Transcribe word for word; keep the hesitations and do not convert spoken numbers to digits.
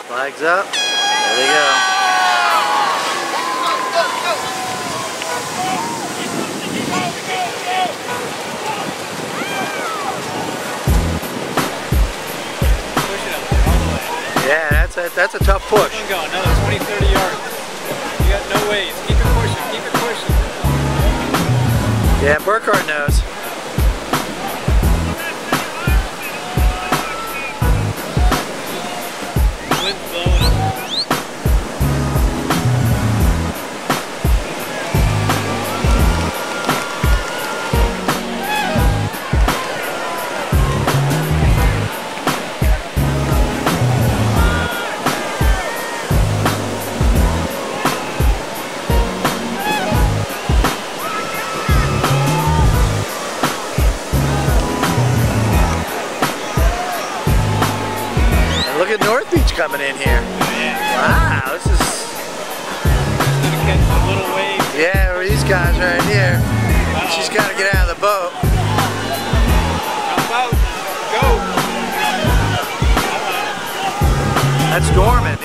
Flags up. There they go. Yeah, that's a, that's a tough push. Keep going, another twenty, thirty yards. You got no ways. Keep it pushing, keep it pushing. Yeah, Burkhardt knows. Wind's blowing. Look at North Beach coming in here. Wow, this is... Gonna catch a little wave. Yeah, these guys right here. Uh-oh. She's got to get out of the boat. Jump out. Go. That's Dorman.